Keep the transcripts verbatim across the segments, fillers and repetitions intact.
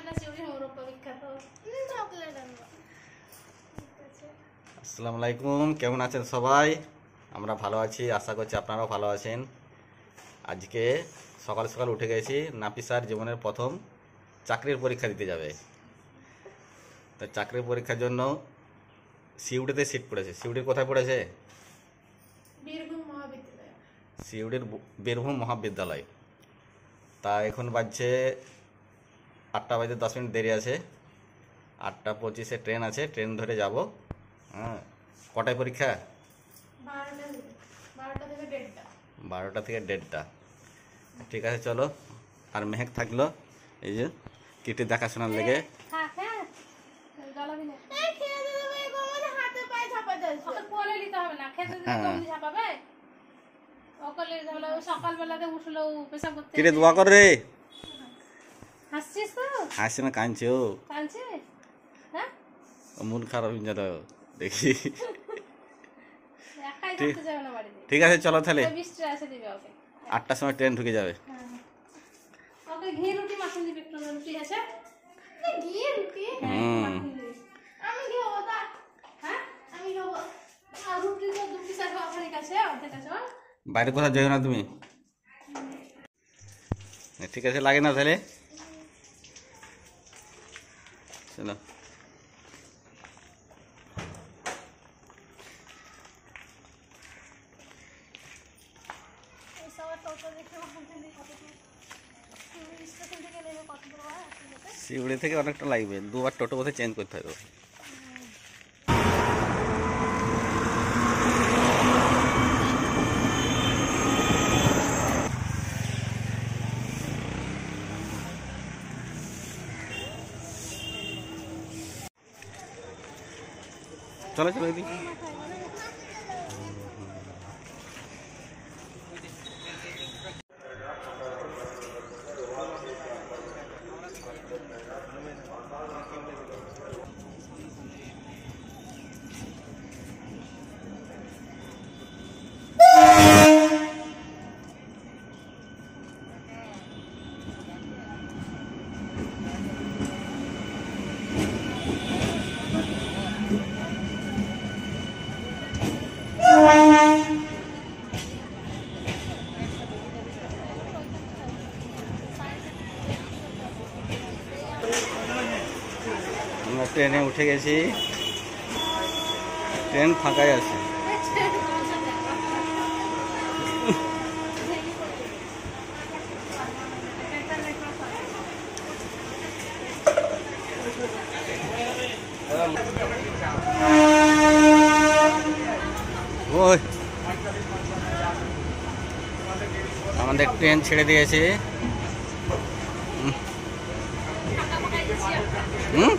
আসসালামু আলাইকুম, কেমন আছেন সবাই? আমরা ভালো আছি, আশা করছি আপনারাও ভালো আছেন। আজকে সকাল সকাল উঠে গেছি, নাফিসার জীবনের প্রথম চাকরির পরীক্ষা দিতে যাবে। তো চাকরির পরীক্ষার জন্য সিউড়িতে সিট পড়েছে। সিউড়ির কোথায় পড়েছে? বীরভূম মহাবিদ্যালয়। সিউড়ির বীরভূম মহাবিদ্যালয়। তা এখন বাজছে আটটা বাজে দশ মিনিট দেরি আছে। আটটা পঁচিশে ট্রেন আছে, ট্রেন ধরে যাব। হ্যাঁ, কটায় পরীক্ষা? বারোটা থেকে দেড়টা। ঠিক আছে, চলো। আর মেহেক থাকলো এই যে কিটি দেখাশোনার লেগে। কিরে দোয়া কর রে। হাসছে না কাঁদছে? ও মন খারাপ হয়ে যাবে দেখি। ঠিক আছে, চলো তাহলে। আটটার সময় ট্রেন ঢুকে যাবে। বাইরে কোথাও যাও না তুমি? ঠিক আছে, লাগে না তাহলে চলো। শিউড়ি থেকে অনেকটা লাগবে, দুবার টোটো বোধহয় চেঞ্জ করতে হবে। চলো চলো এদিকে। আমরা ট্রেনে উঠে গেছি, ট্রেন ফাঁকাই আছে। ওই আমাদের ট্রেন ছেড়ে দিয়েছে। হুম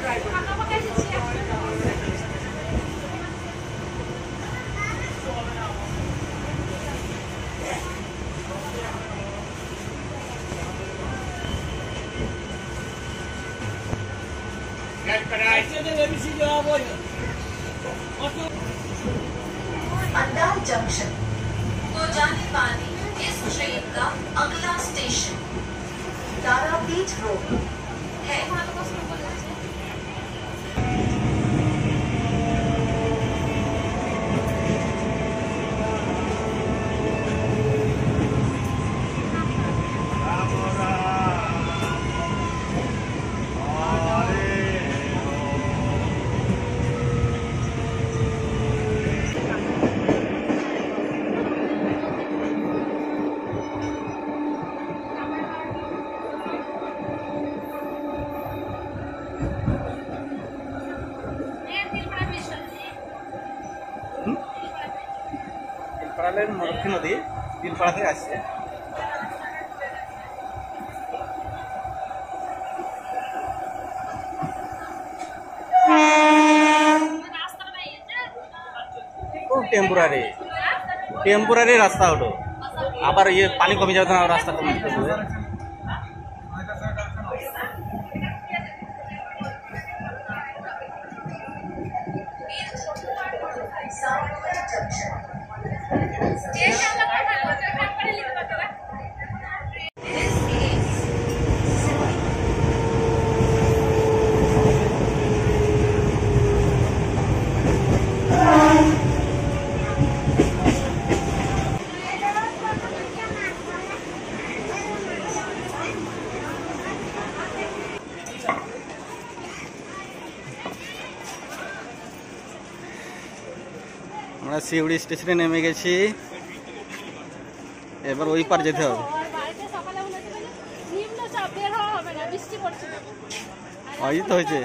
अंडार जंक्शन को जाने वाली इस ट्रेन का अगला स्टेशन तारापीठ रोड है। মরক্ষী নদী তিলপাড়া থেকে আসছে। খুব টেম্পোরারি টেম্পোরারি রাস্তা হলো, আবার ইয়ে পানি কমে যাবে না, রাস্তা কমে যাবে। আমরা সিউড়ি স্টেশনে নেমে গেছি, এবার ওই পার যেতে হবে। ওই তো হয়েছে।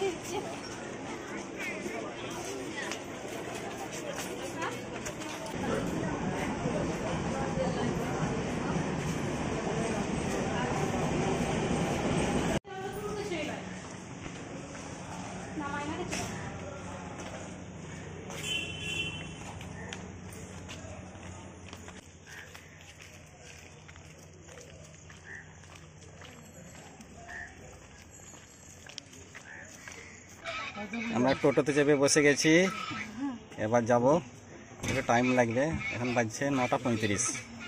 আমরা টোটোতে চেপে বসে গেছি, এবার যাব। একটু টাইম লাগবে, এখন বাজছে নটা পঁয়ত্রিশ।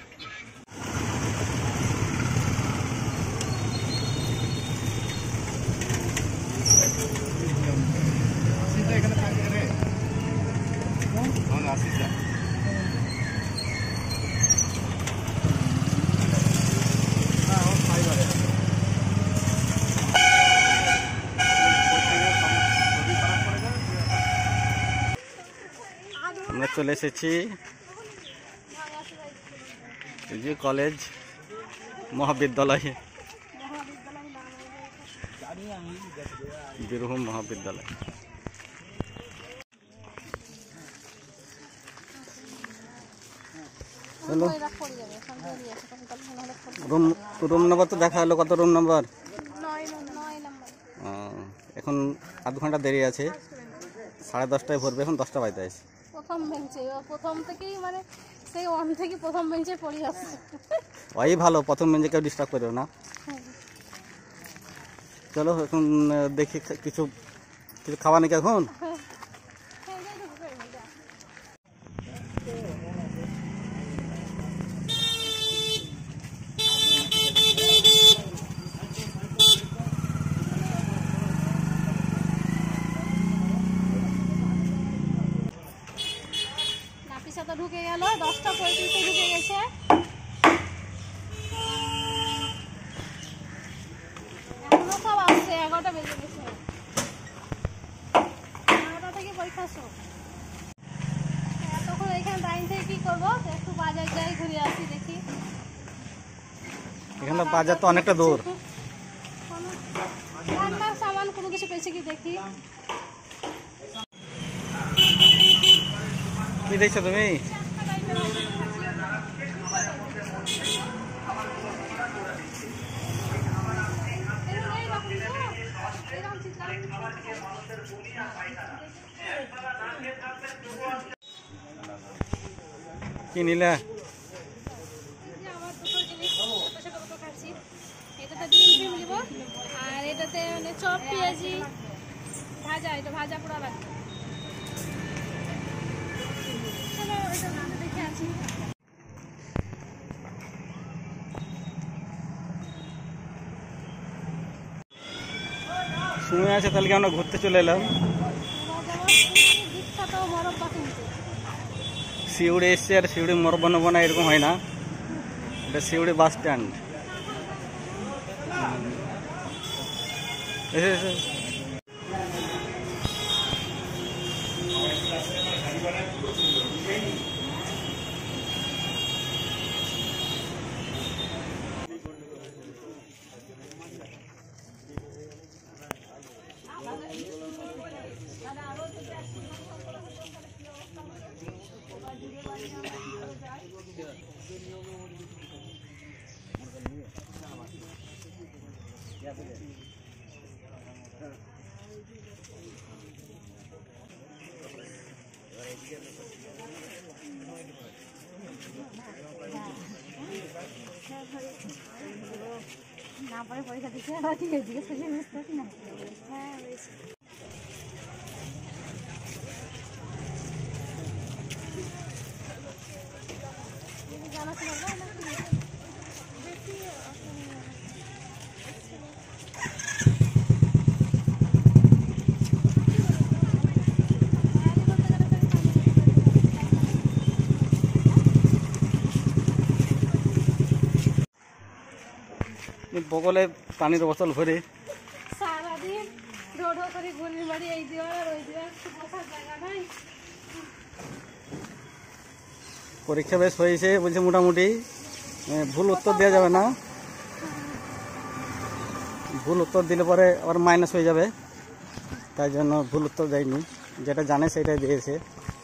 আমরা চলে এসেছি এই যে কলেজ মহাবিদ্যালয়ে, বীরভূম মহাবিদ্যালয়। হ্যালো, রুম রুম নাম্বার তো দেখা হলো, কত রুম নাম্বার? এখন আধ ঘন্টা দেরি আছে, সাড়ে দশটায় ভরবে, এখন দশটা বাজতে আছে। প্রথম বেঞ্চে, প্রথম থেকেই মানে সেই ওয়ান থেকে প্রথম বেঞ্চে পড়ে আসছে। ওই ভালো, প্রথম বেঞ্চে কেউ ডিস্টার্ব করবে না। চলো এখন দেখি কিছু কিছু খাওয়া নাকি এখন। নাফিসা ঢুকে গেল, দশটা পঁয়ত্রিশে ঢুকে গেছে। এখনো সব আসছে, এগারোটা বেজে গেছে, এগারোটা থেকে পরীক্ষা শুরু। তখন এখানে দাঁড়িয়ে থেকে কি করবো, একটু বাজার যাই, ঘুরে আসি, দেখি। এখানে বাজার তো অনেকটা দূর, রান্নার সামান কোনো কিছু পেয়েছে কি দেখি। কি দেখছো তুমি? কি নিলে? আমার দুটো জিনিস ছোট ছোট দুটো খাচ্ছি। এটাতে ডিম ডিম নিব, আর এটাতে মানে চপ পেঁয়াজি ভাজা, এটা ভাজা পুরা লাগবে। চলো এটা দেখে আছি। সময় আছে তাহলে আমরা ঘুরতে চলে এলাম বিখ্যাত মরব্বা কিনতে। সিউড়ি এসছে, আর সিউড়ি মরব্বা নেবো না এরকম হয় না, এটা সিউড়ি বাস স্ট্যান্ড। এসে এসে না পরে পরীক্ষা দিচ্ছে, আবার ঠিক আছে, জিজ্ঞেস করছি বুঝতে পারছি না। হ্যাঁ হয়েছে। জানাশোনা বেশি বগলে পানির বোতল ভরে সারাদিন রোড করে ঘুরি বাড়ি, এই দেওয়ার আর ওই দেওয়ার, বসার জায়গা নাই। পরীক্ষা বেশ হয়েছে বলছে মোটামুটি। এ, ভুল উত্তর দেওয়া যাবে না, ভুল উত্তর দিলে পরে আবার মাইনাস হয়ে যাবে, তাই জন্য ভুল উত্তর দেয়নি, যেটা জানে সেটাই দিয়েছে।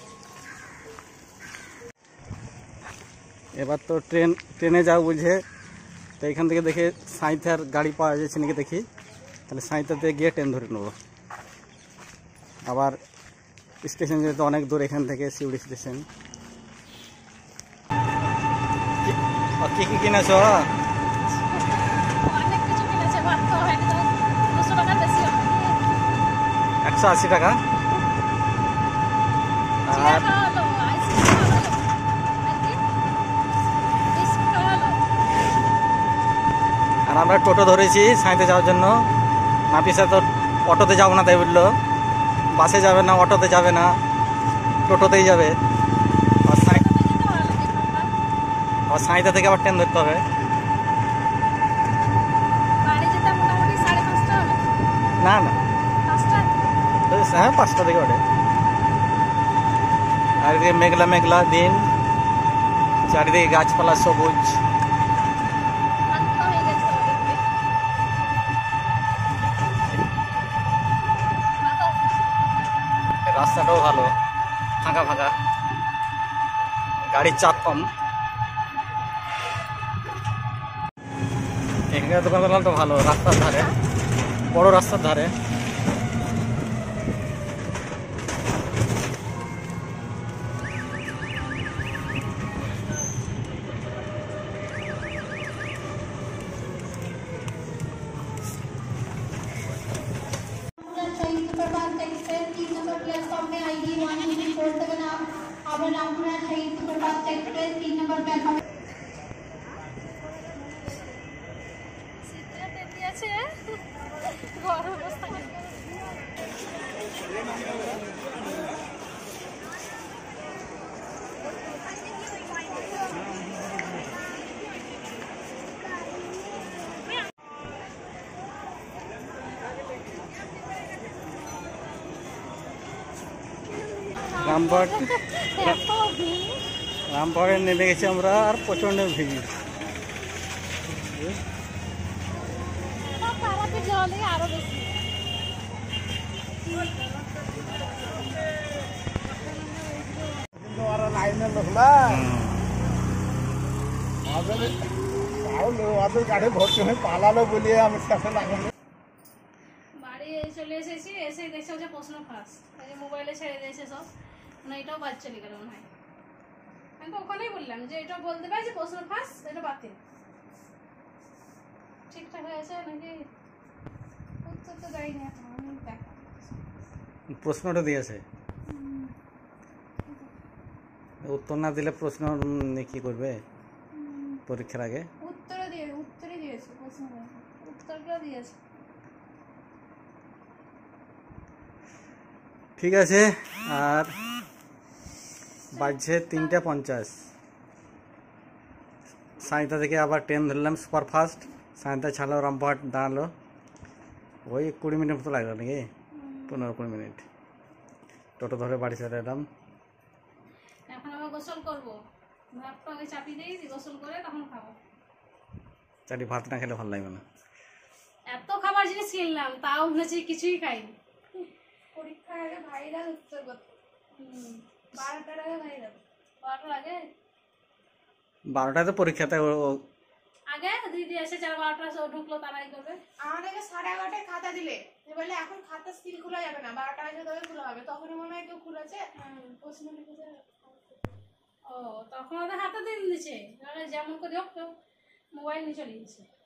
এবার তো ট্রেন ট্রেনে যাও বলছে, তো এখান থেকে দেখে সাঁইথার গাড়ি পাওয়া যাচ্ছে নাকি দেখি, তাহলে সাঁইথাতে গিয়ে ট্রেন ধরে নেবো। আবার স্টেশন যেহেতু অনেক দূর এখান থেকে, সিউড়ি স্টেশন। কি কি কিনেছ? অনেক কিছু কিনেছে, ভাত তো হয়নি, তো দুশো টাকার বেশি হবে। একশো আশি টাকা। চিড়া আর খাওয়া হলো, আইসক্রিম খাওয়া হলো, আর কি? বিস্কুট খাওয়া হলো। আর আমরা টোটো ধরেছি সাঁইতে যাওয়ার জন্য। নাপিসা তো অটোতে যাবো না তাই বললো, বাসে যাবে না, অটোতে যাবে না, টোটোতেই যাবে। আর সাঁই যেতে ভালো লাগে এখানকার। আবার সাঁইতা থেকে আবার ট্রেন ধরতে হবে। বাড়ি যেতে মোটামুটি সাড়ে পাঁচটা হবে। না না, পাঁচটা? হ্যাঁ পাঁচটা থেকে ওঠে। আর এদিকে মেঘলা মেঘলা দিন, চারিদিকে গাছপালা সবুজ। ক্লান্ত হয়ে গেছে ওদেরকে। রাস্তাটাও ভালো, ফাঁকা ফাঁকা, গাড়ির চাপ কম। এখানকার দোকানগুলো তো ভালো, রাস্তার ধারে, বড় রাস্তার ধারে। शहीद प्रकाश एक्सप्रेस तीन नंबर प्लेटफॉर्म में आएगी वन थ्री फोर सेवन आप अब रामपुरा शहीद प्रकाश एक्सप्रेस तीन नंबर प्लेटफॉर्म। শীতে তেতি আছে, গরম অবস্থা করে। রামপুরহাট এত ভিড়। রামপুরহাটে নেমে গেছি আমরা, আর প্রচণ্ড ভিড়। তারাপীঠ যাওয়া লাগে আরো বেশি। বাড়ি চলে এসেছি, এসে দেখছি যে প্রশ্ন ফাঁস, এই যে মোবাইলে ছেড়ে দিয়েছে সব, মানে এটাও বাদ চলে গেল মনে হয়। আমি তো ওখানেই বললাম যে এটা বলতে পারি যে প্রশ্ন ফাঁস, এটা বাতিল। ঠিকঠাক হয়েছে নাকি উত্তর তো দেয়নি এখন, আমি দেখা। প্রশ্নটা দিয়েছে, উত্তর না দিলে প্রশ্ন নিয়ে কি করবে পরীক্ষার আগে? উত্তরে দিয়ে উত্তরে দিয়েছে, প্রশ্ন দেয়নি, উত্তরটা দিয়েছে। ঠিক আছে। আর বাজছে তিনটা পঞ্চাশ, সাঁইতা থেকে আবার ট্রেন ধরলাম সুপারফাস্ট। সাঁইতা ছাড়লো, রামপুরহাট দাঁড়ালো, ওই কুড়ি মিনিট মতো লাগলো নাকি, পনেরো কুড়ি মিনিট। টোটো ধরে বাড়ি চলে এলাম। এখন আবার গোসল করবো, ভাতটা আগে চাপিয়ে দিই, গোসল করে তখন খাবো। চাটি ভাত না খেলে ভালো লাগবে না। এত খাবার জিনিস কিনলাম, তাও হচ্ছে কিছুই খাইনি। পরীক্ষার আগে ভাইরাল উত্তর করতে বারোটার আগে ভাইরাল। বারোটার আগে বারোটায় তো পরীক্ষাতে ও- ও- আগে দিদি এসে চার বারোটা সব ঢুকলো, তারাই করবে। আমাদেরকে সাড়ে এগারোটায় খাতা দিলে, যে বলে এখন খাতা স্টিল খোলা যাবে না, বারোটা আগে তবে খোলা হবে। তখনই মনে হয় কেউ খুলেছে, প্রশ্ন লিখেছে। ও তখন ওদের হাতে দিয়ে দিচ্ছে, নাহলে যেমন করে হোক কেউ মোবাইল নিয়ে চলে গেছে।